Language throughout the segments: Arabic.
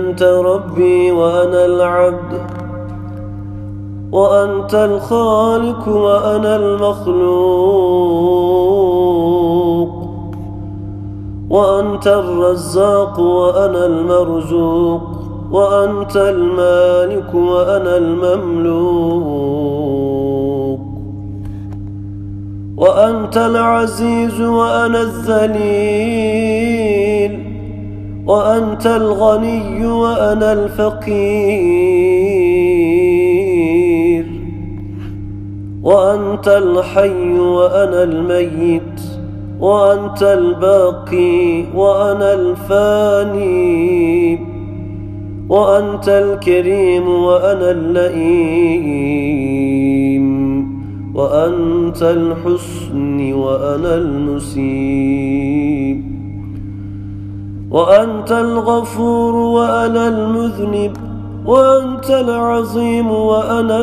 أنت ربي وأنا العبد، وأنت الخالق وأنا المخلوق، وأنت الرزاق وأنا المرزوق، وأنت المالك وأنا المملوك، وأنت العزيز وأنا الذليل، وأنت الغني وأنا الفقير، وأنت الحي وأنا الميت، وأنت الباقي وأنا الفاني، وأنت الكريم وأنا اللئيم، وأنت الحسن وأنا المسيء، وأنت الغفور وأنا المذنب، وأنت العظيم وأنا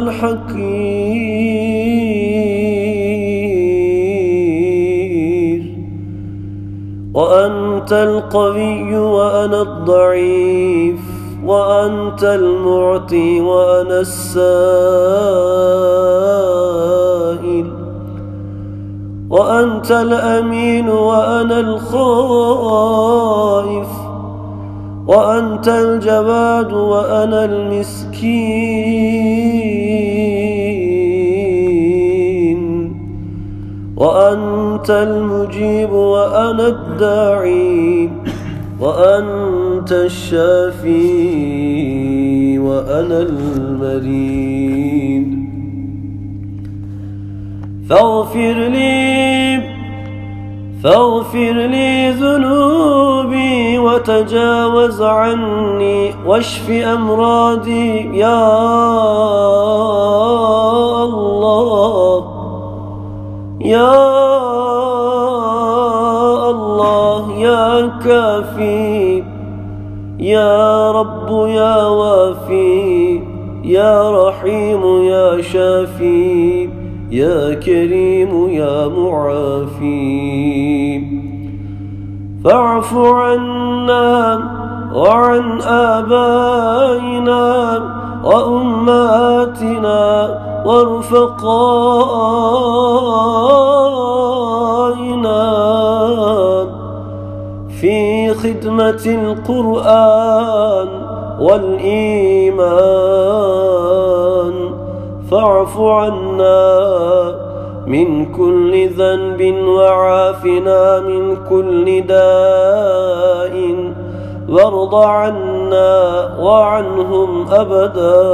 الحقير، وأنت القوي وأنا الضعيف، وأنت المعطي وأنا السائل، وأنت الأمين وأنا الخائف، وأنت الجواد وأنا المسكين، وأنت المجيب وأنا الداعي، وأنت الشافي وأنا المريض. فاغفر لي ذنوبي وتجاوز عني واشف أمراضي يا الله، يا الله يا كافي، يا رب يا وافي، يا رحيم يا شافي، يا كريم يا معافي. فاعف عنا وعن آبائنا وأمهاتنا ورفقائنا في خدمة القرآن والإيمان. فاعف عنا من كل ذنب وعافنا من كل داء، وارض عنا وعنهم أبدا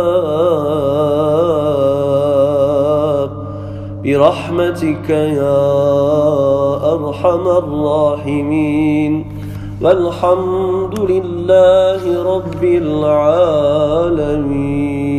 برحمتك يا أرحم الراحمين. والحمد لله رب العالمين.